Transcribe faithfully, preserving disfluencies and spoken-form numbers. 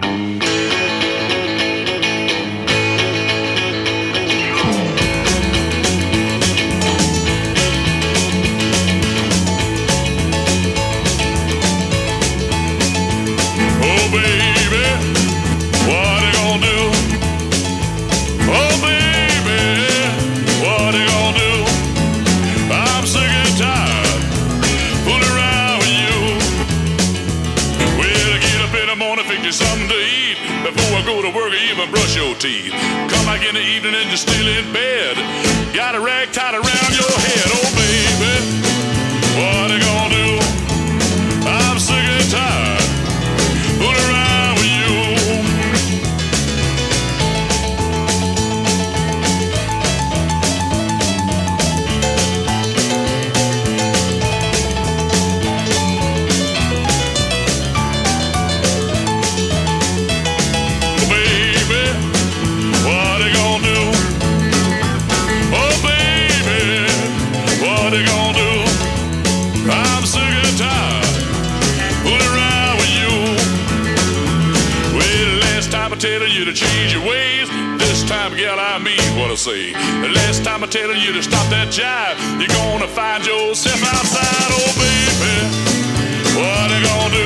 Brush your teeth. Come back in the evening and you're still in bed. Got a rag tied around your head. Oh baby, what you gonna do? I'm sick and tired fooling around with you. Telling you to change your ways. This time, gal, I mean what I say. The last time I'm telling you to stop that jive, you're gonna find yourself outside. Oh, baby, what you gonna do?